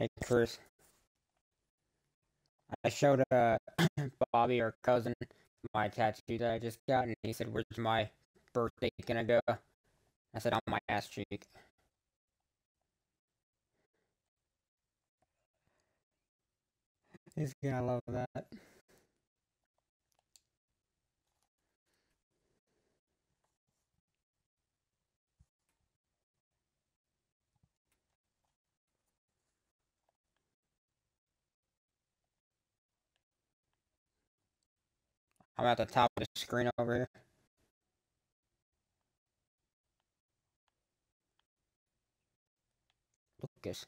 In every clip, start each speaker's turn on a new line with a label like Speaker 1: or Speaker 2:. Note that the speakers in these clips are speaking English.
Speaker 1: Hey Chris, I showed Bobby, our cousin, my tattoo that I just got, and he said, "Where's my birthday gonna go?" I said, "On my ass cheek." He's gonna love that. I'm at the top of the screen over here. Lucas.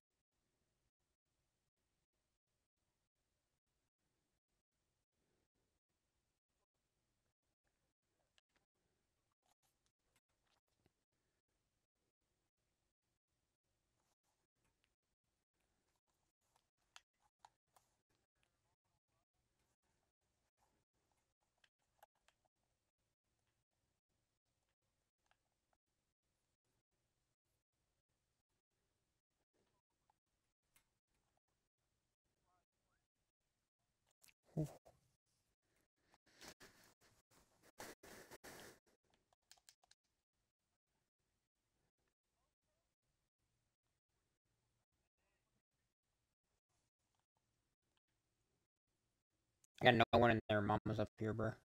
Speaker 1: I got no one in there. Mama's up here, bro.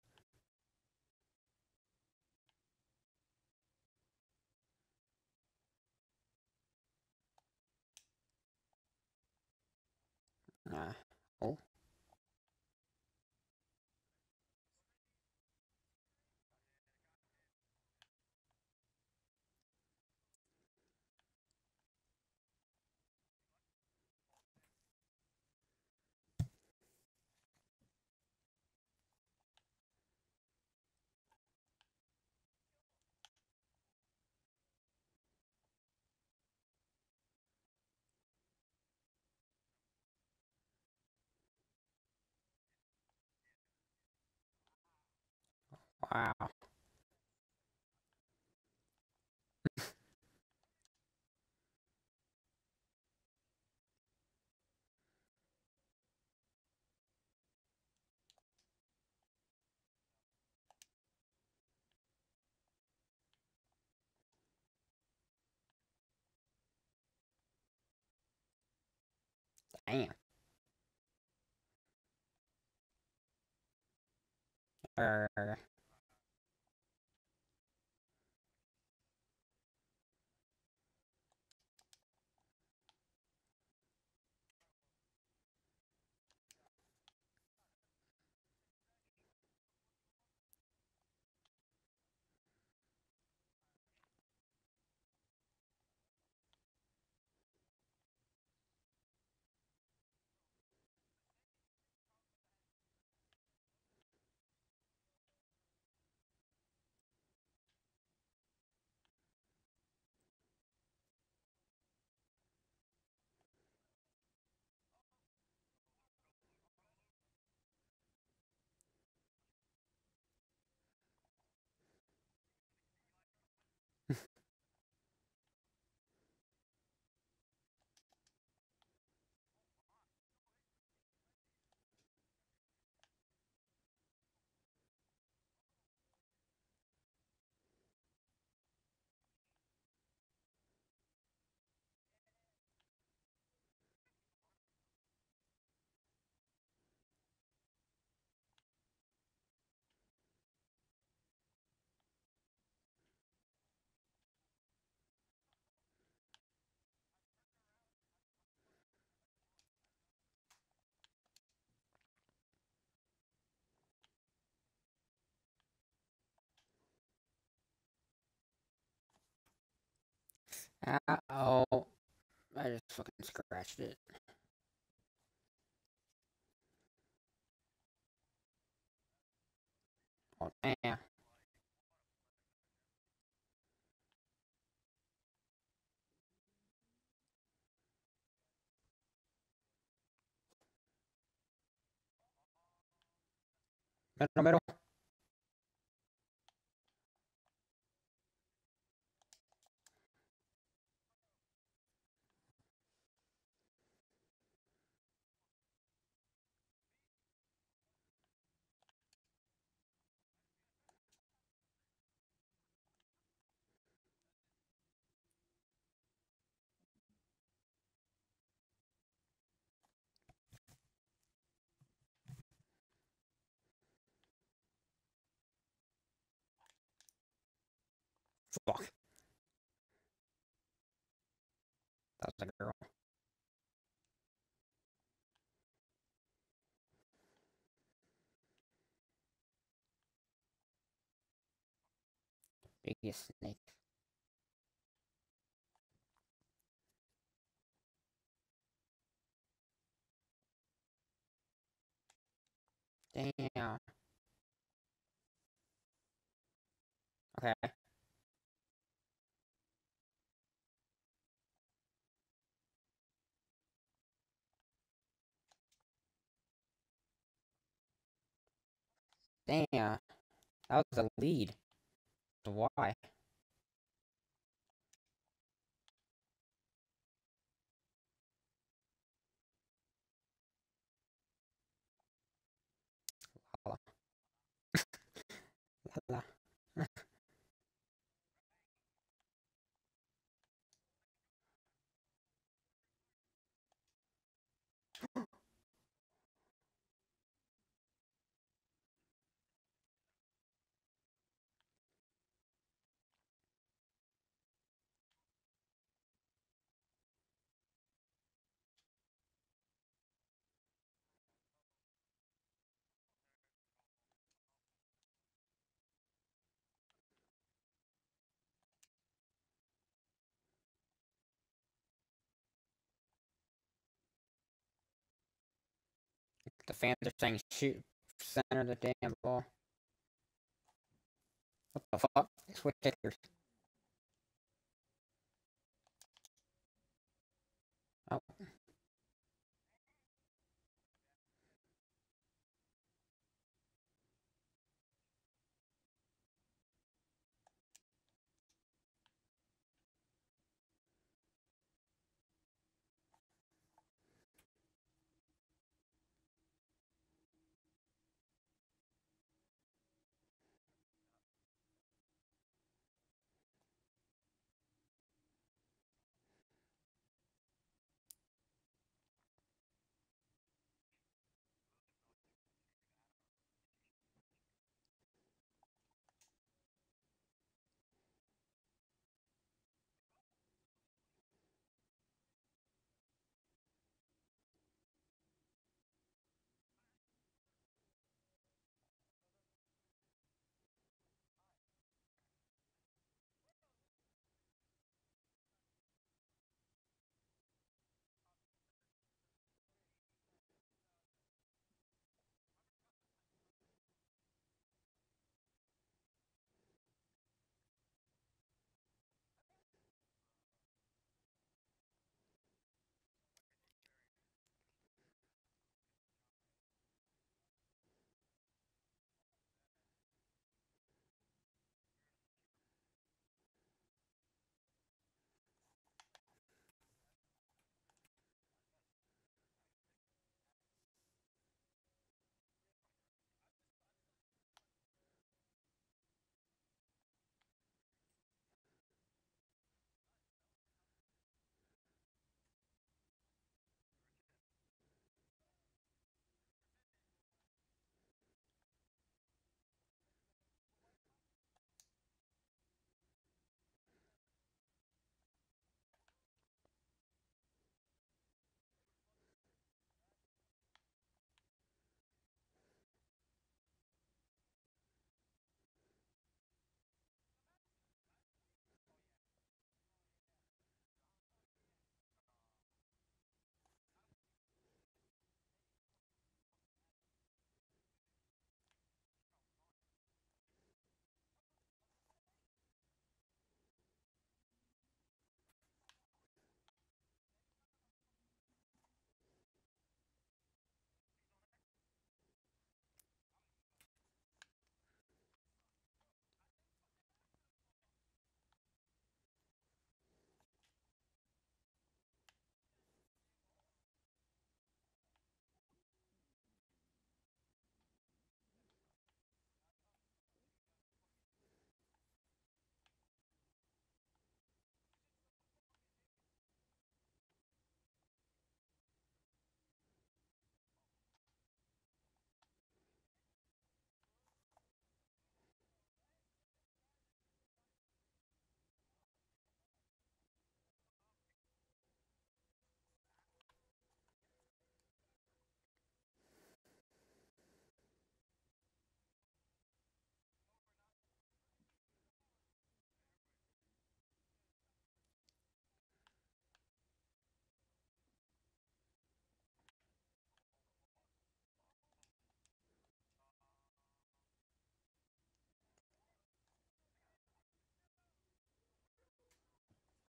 Speaker 1: Nah. Oh. Wow. Damn. Er, oh. I just fucking scratched it. Oh, damn. Middle, middle. Fuck. That was a girl. Biggest snake. Damn. Okay. Damn. That was a lead. Why? La, la. The fans are saying shoot center the damn ball. What the fuck? Switch kickers. Oh.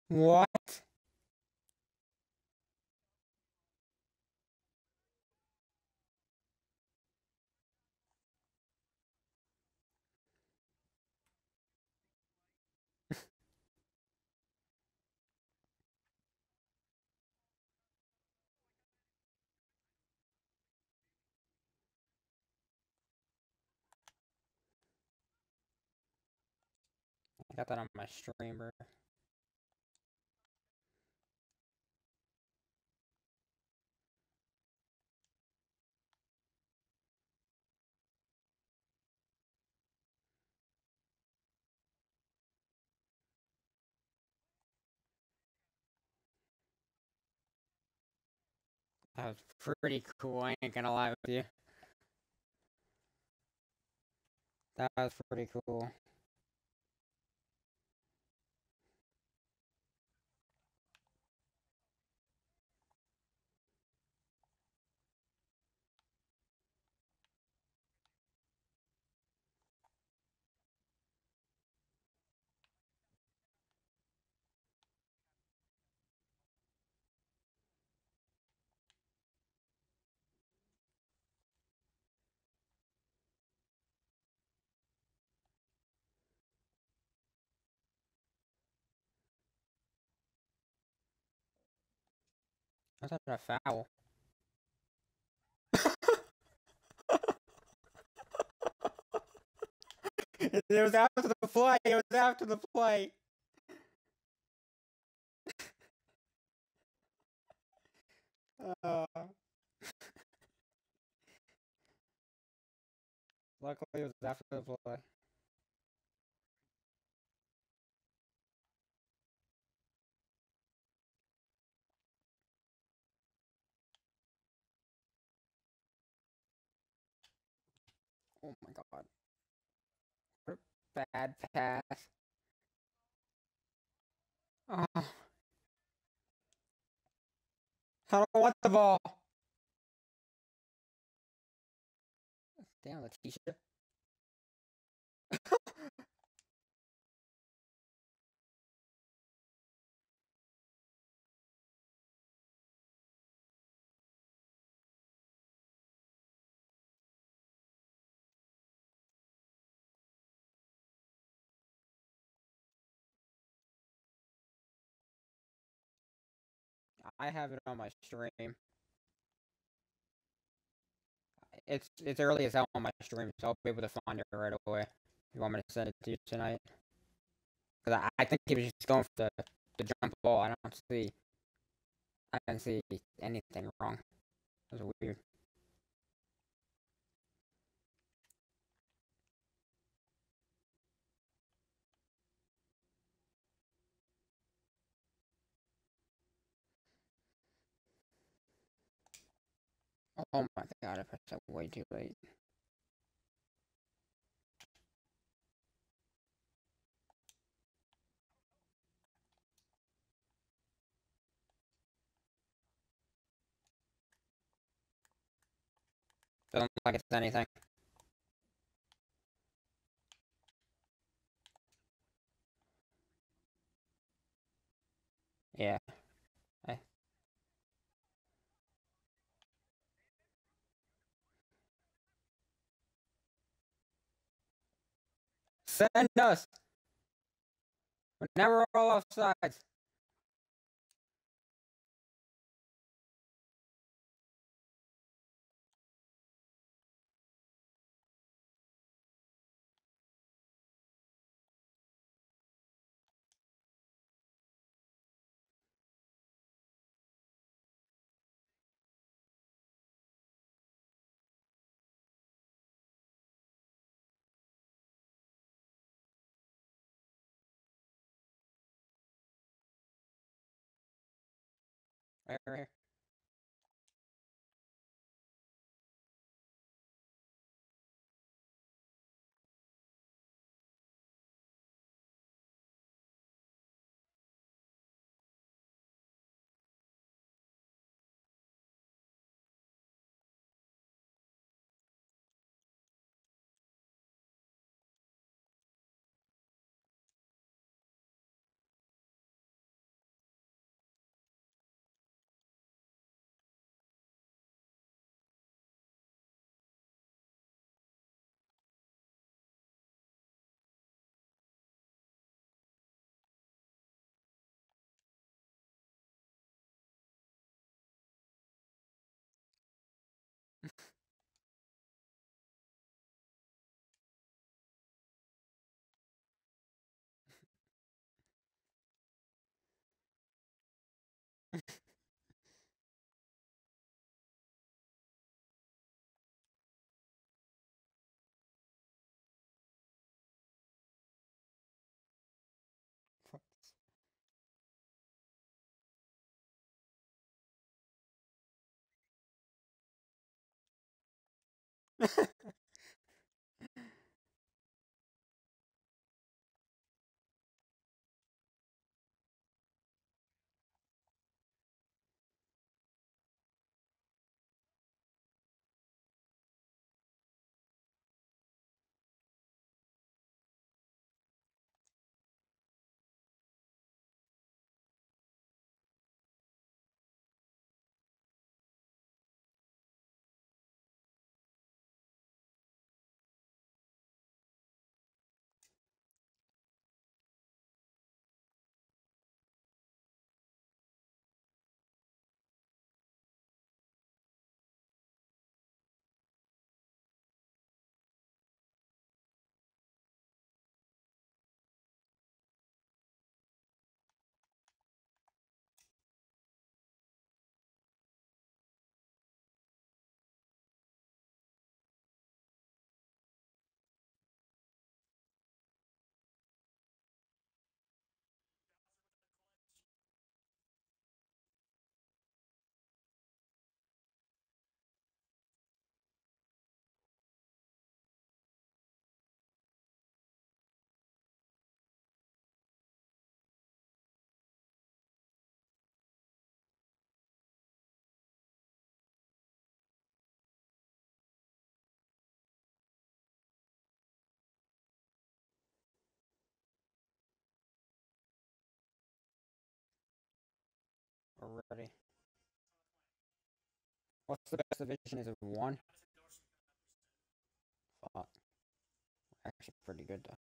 Speaker 1: What? I got that on my streamer. That was pretty cool. I ain't gonna lie with you. That was pretty cool. Was that a foul? It was after the play. It was after the play. Uh, luckily, it was after the play. Oh my god. What a bad pass. Oh, I don't want the ball. Damn, Letitia. I have it on my stream. It's early as hell on my stream, so I'll be able to find it right away. You want me to send it to you tonight? Because I think he was just going for the jump ball. I didn't see anything wrong. It was weird. Oh my god, I pressed that way too late. Doesn't look like it's anything. Yeah. I Send us! We're never all off sides. Right here. Already. What's the best division? Is it one? Fuck. Actually, pretty good though.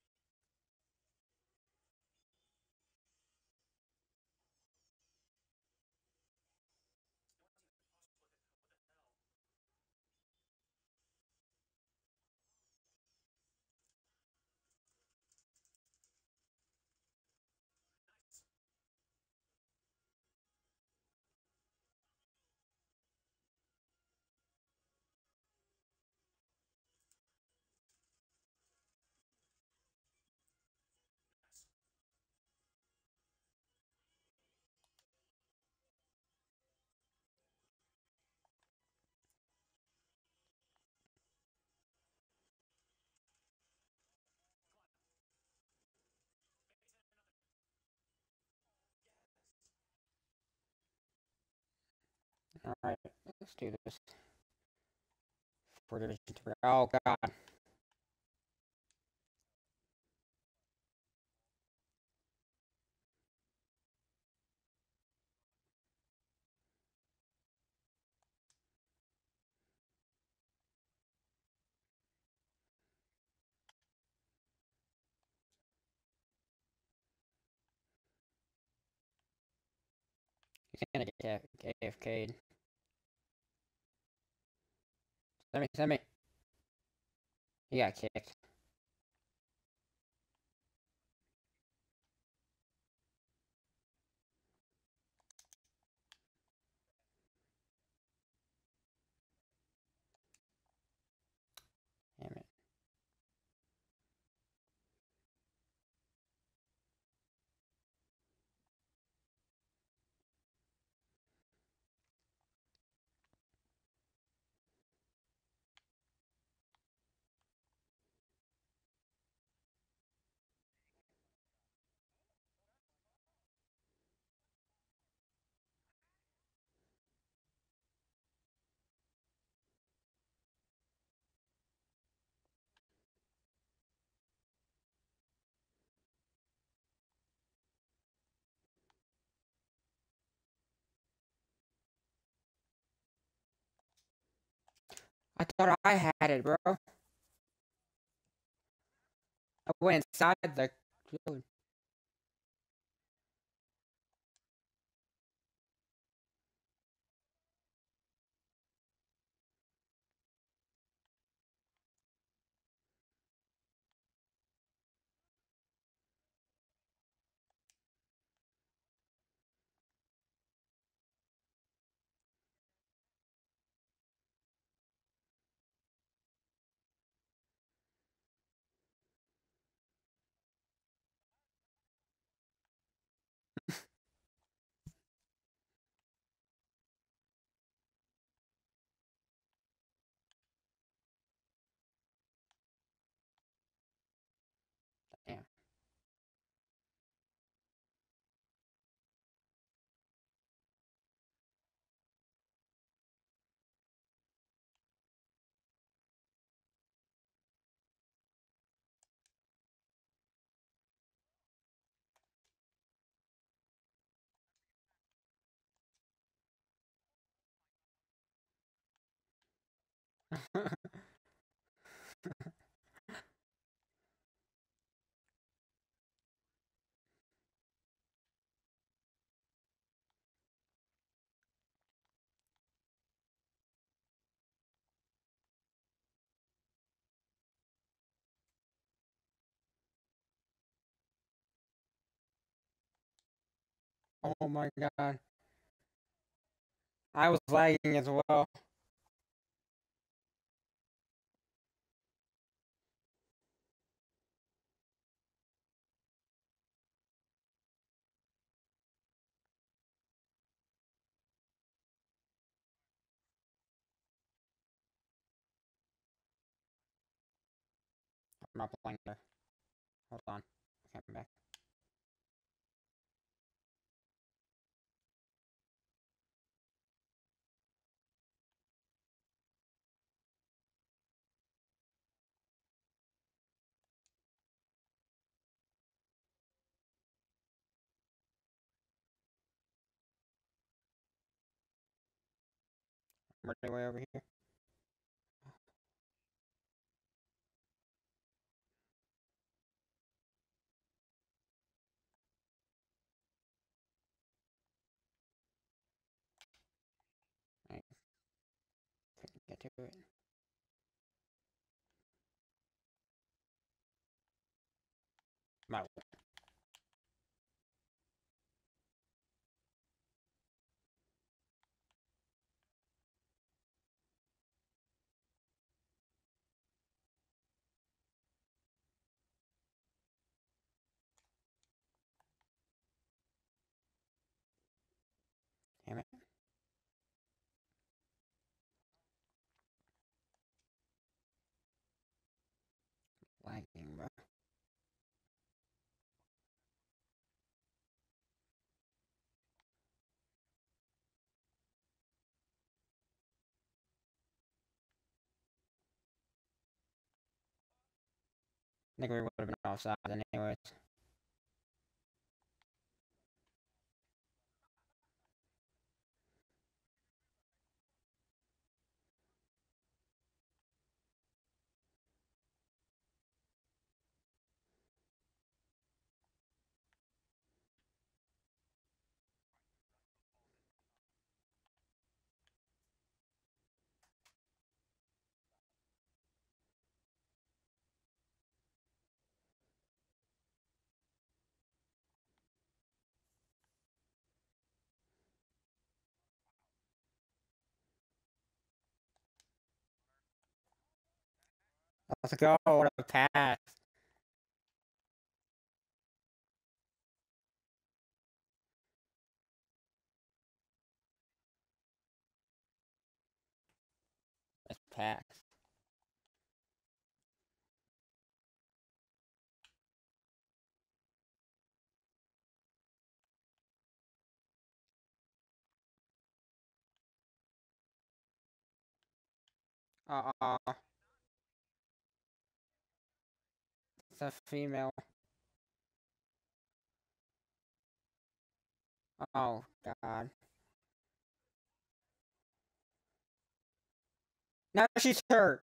Speaker 1: Alright, let's do this. For division 3. Oh god. He's gonna get AFK'd. Send me. He got kicked. Damn it. I thought I had it, bro. I went inside the building. Oh my god. I was lagging as well. I'm not playing there. Hold on. I came back. I'm right way over here. I couldn't get to it. My damn it. Lagging, bro. I think we would have been offside anyways. Let's go. What a pass. Let's pass. Uh-oh. It's a female. Oh, God. Now she's hurt.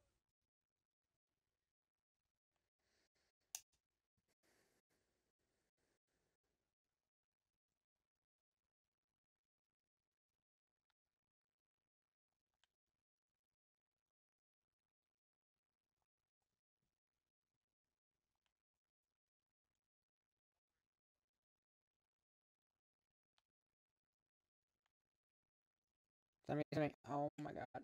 Speaker 1: Send me. Oh my god.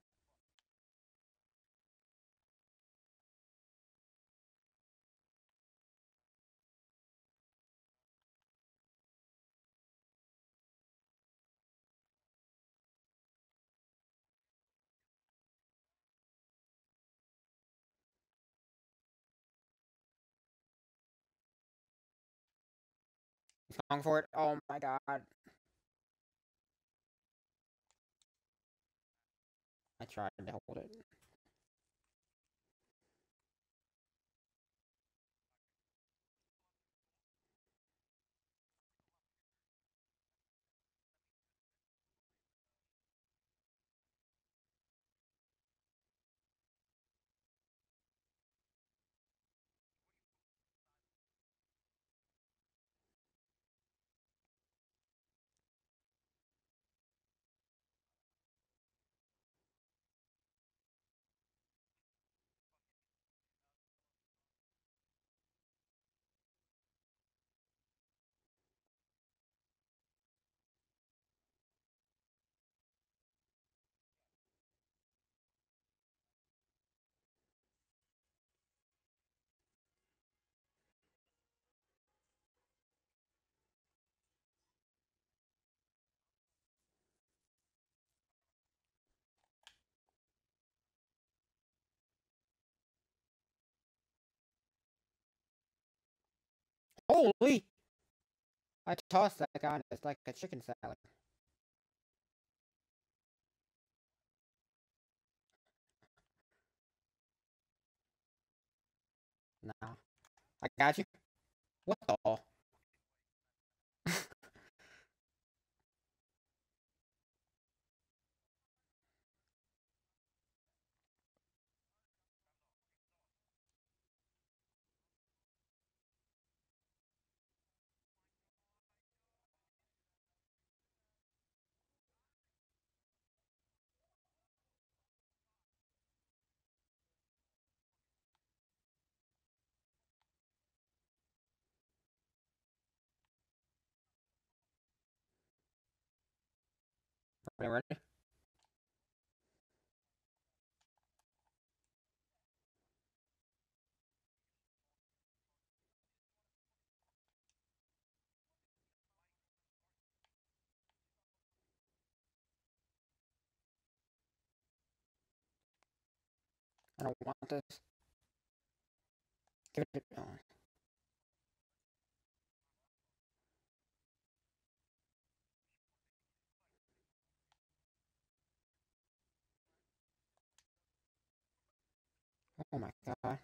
Speaker 1: He's going for it. Oh my god. I tried to hold it. Holy! I tossed that guy and it's like a chicken salad. Nah. I got you. What the? Ready, ready? I don't want this. Give it. Oh my god.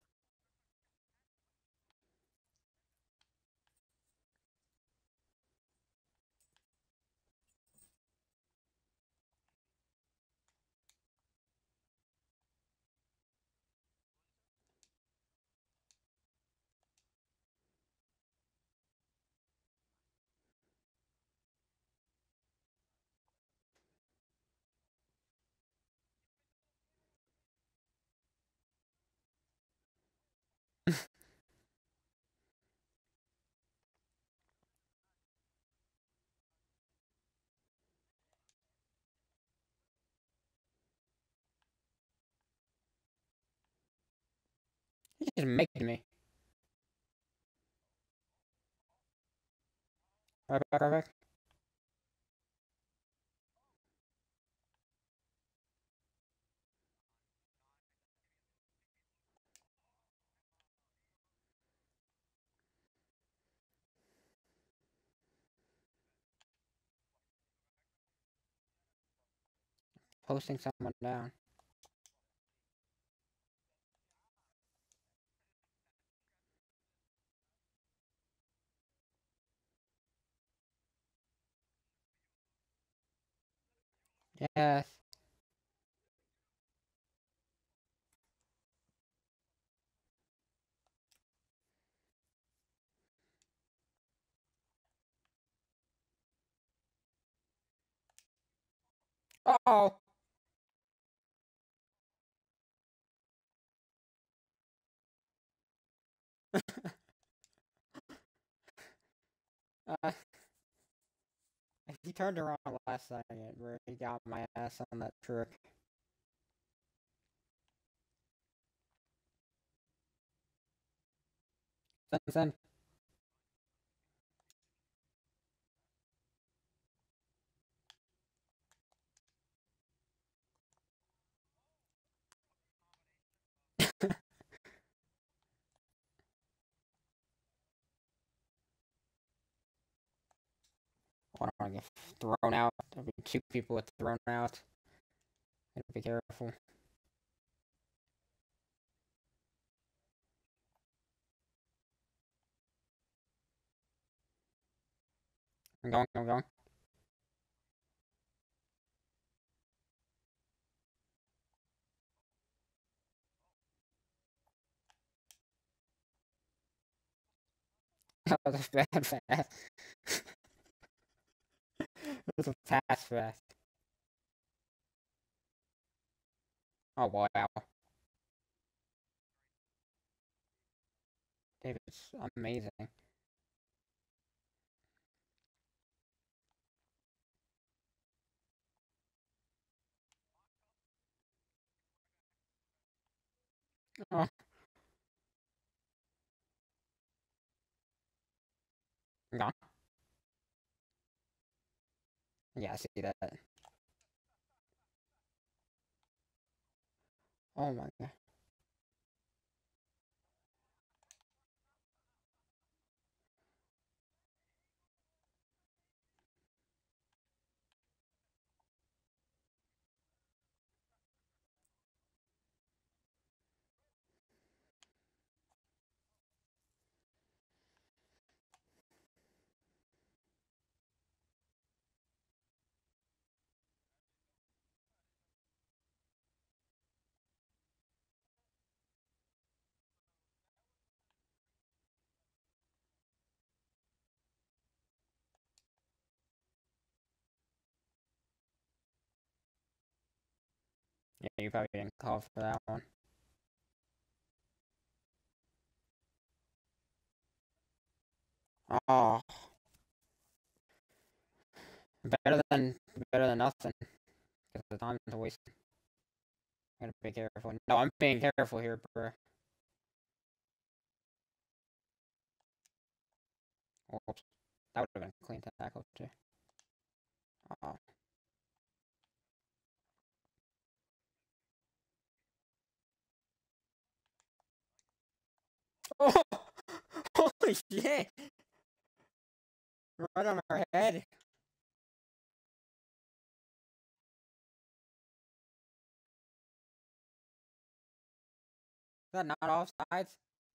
Speaker 1: He's just making me. Right back, right back. Posting someone down. Yes. Oh! Uh, he turned around last second where he got my ass on that trick. Send. I don't want to get thrown out. There'll be two people get thrown out. Gotta be careful. I'm going, I'm going. That was a bad fast. It was a fast fast. Oh wow. David's amazing. Oh, I'm gone. Yeah, I see that. Oh my god. Yeah, you probably didn't call for that one. Oh, better than nothing. Because the time's a waste. Gotta be careful. No, I'm being careful here, bro. Oops. That would have been a clean tackle, too. Oh. Oh! Holy shit! Right on her head. Is that not offsides?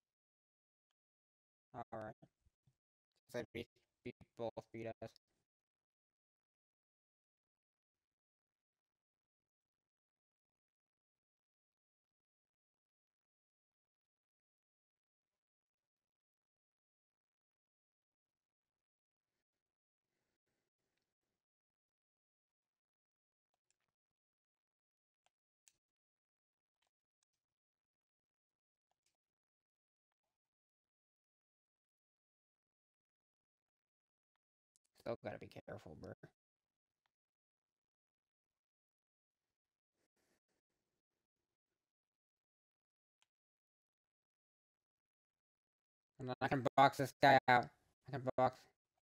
Speaker 1: Alright. So we both beat us. Still gotta be careful, bro. And then I can box this guy out. I can box.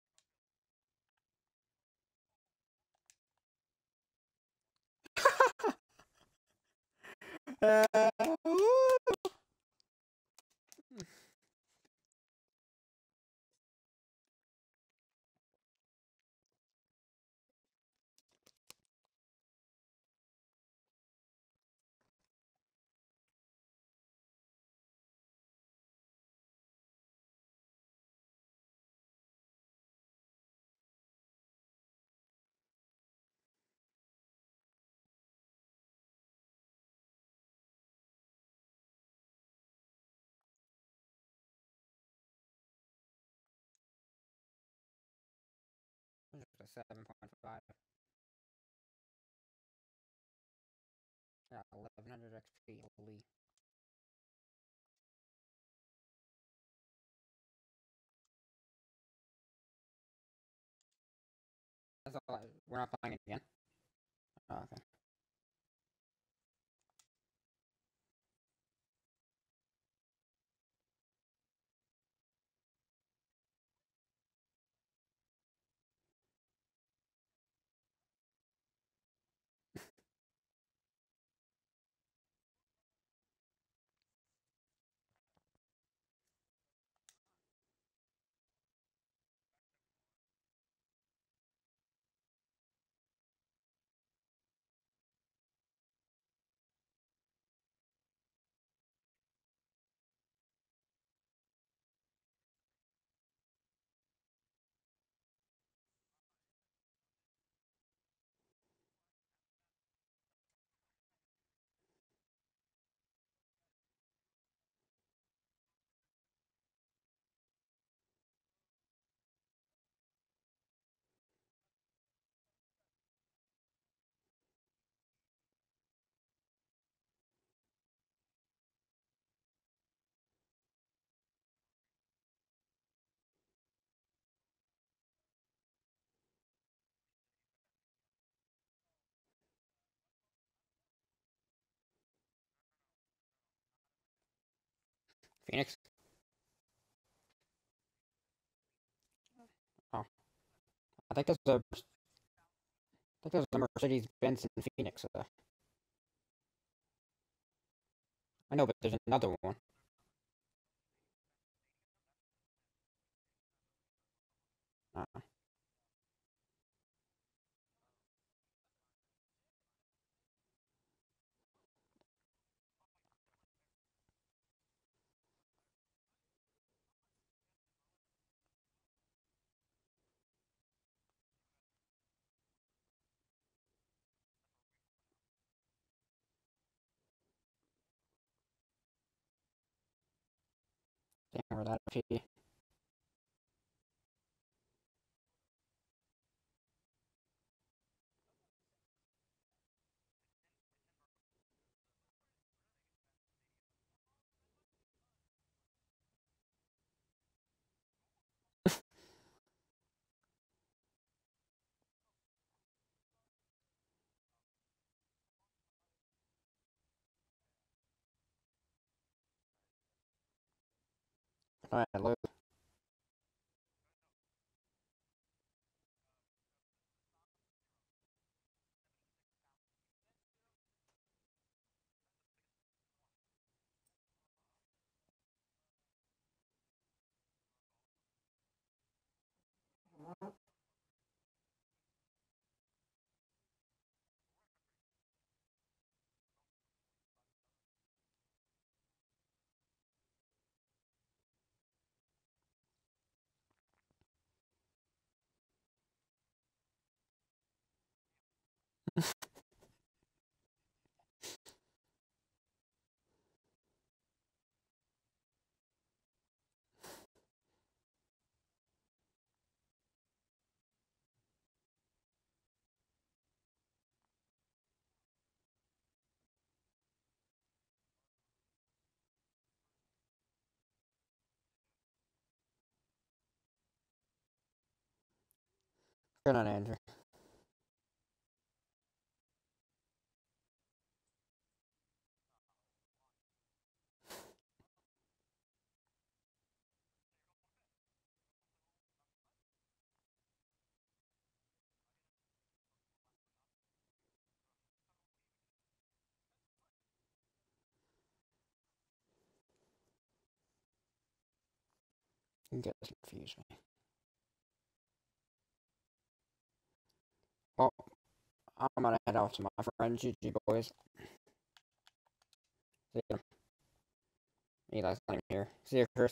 Speaker 1: A 7.5. Yeah, 1100 XP. Holy. That's a lot. We're not playing it again. Oh, okay. Phoenix. Oh, I think there's a Mercedes Benz in Phoenix. I know, but there's another one. Uh, Damn, where that P. Alright, Luke. Good on Andrew. You guys confuse me. Well, I'm gonna head off to my friend GG boys. See ya. Eli's not even here. See you, Chris.